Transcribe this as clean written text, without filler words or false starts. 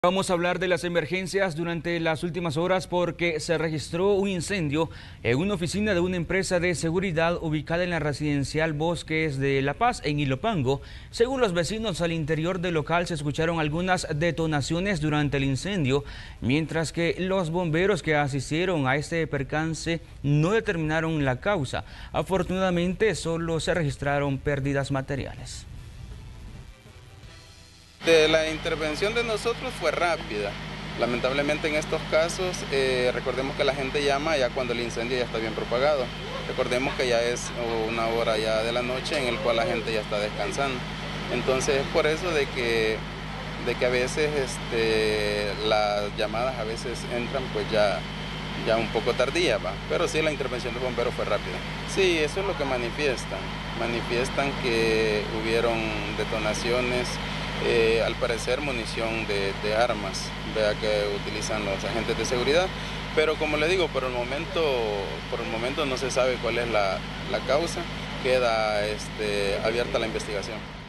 Vamos a hablar de las emergencias durante las últimas horas porque se registró un incendio en una oficina de una empresa de seguridad ubicada en la residencial Bosques de La Paz, en Ilopango. Según los vecinos, al interior del local se escucharon algunas detonaciones durante el incendio, mientras que los bomberos que asistieron a este percance no determinaron la causa. Afortunadamente, solo se registraron pérdidas materiales. La intervención de nosotros fue rápida. Lamentablemente en estos casos, recordemos que la gente llama ya cuando el incendio ya está bien propagado. Recordemos que ya es una hora ya de la noche en el cual la gente ya está descansando. Entonces es por eso de que a veces las llamadas a veces entran pues ya un poco tardía, ¿va? Pero sí, la intervención de bomberos fue rápida. Sí, eso es lo que manifiestan. Manifiestan que hubieron detonaciones, al parecer munición de armas, vea, que utilizan los agentes de seguridad. Pero como le digo, por el momento no se sabe cuál es la causa. Queda abierta la investigación.